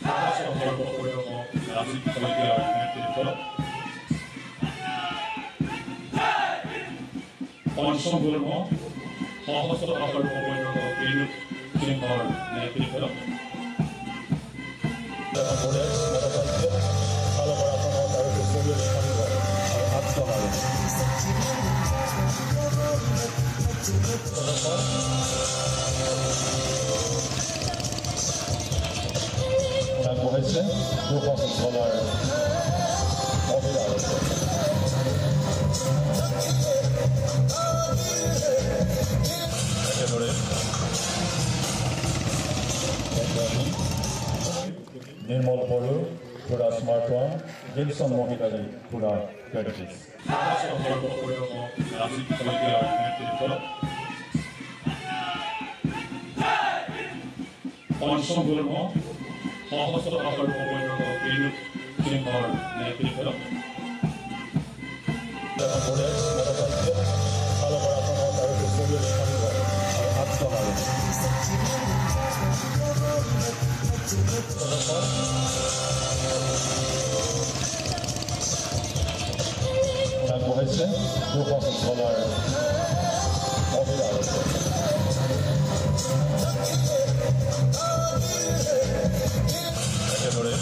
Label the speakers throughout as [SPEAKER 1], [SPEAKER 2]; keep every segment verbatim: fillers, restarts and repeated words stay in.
[SPEAKER 1] পঞ্চম গুল্ম সহস্ৰ আকাৰ পৰিণত বিদ্যুৎ সিংহৰ নেতৃত্বত
[SPEAKER 2] আগবঢ়াইছে দুশ ডলাৰ একেদৰে নিৰ্মল বড়ো পুৰা স্মাৰ্টৱান গিলচন মহিলাৰী পুৰা ক্ৰেডিট
[SPEAKER 1] পঞ্চম গুল্ম সহস্ৰ আকাৰ পৰিণত বিদ্যুৎ সিংহৰ নেতৃত্বত
[SPEAKER 2] আগবঢ়াইছে দুশ ডলাৰ একেদৰে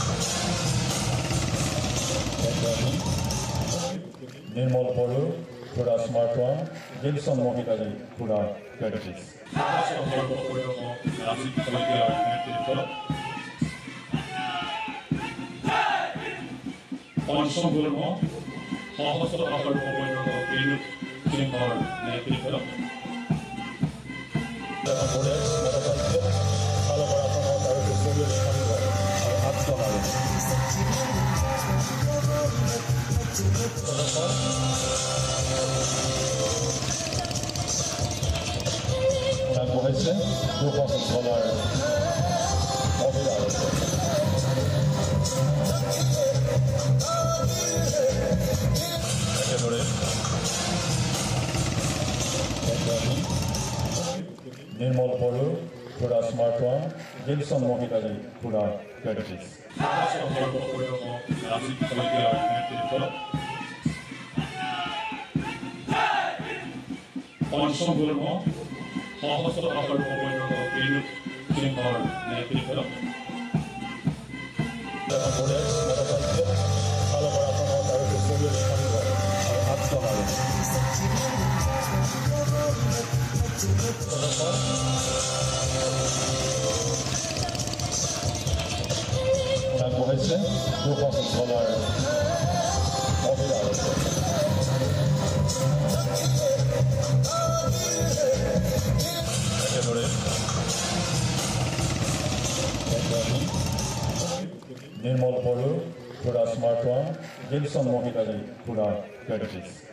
[SPEAKER 2] নিৰ্মল বড়ো পুৰা স্মাৰ্টৱান গিলচন মহিলাৰী পুৰা ক্ৰেডিট
[SPEAKER 1] পঞ্চম গুল্ম সহস্ৰ আকাৰ পৰিণত বিদ্যুৎ সিংহৰ নেতৃত্বত
[SPEAKER 2] আগবঢ়াইছে দুশ ডলাৰ একেদৰে নিৰ্মল বড়ো পুৰা স্মাৰ্টৱান গিলচন মহিলাৰী পুৰা ক্ৰেডিট
[SPEAKER 1] পঞ্চম গুল্ম সহস্ৰ আকাৰ পৰিণত বিদ্যুৎ সিংহৰ নেতৃত্বত
[SPEAKER 2] আগবঢ়াইছে দুশ ডলাৰ একেদৰে নিৰ্মল বড়ো পুৰা স্মাৰ্টৱান গিলচন মহিলাৰী পুৰা ক্ৰেডিট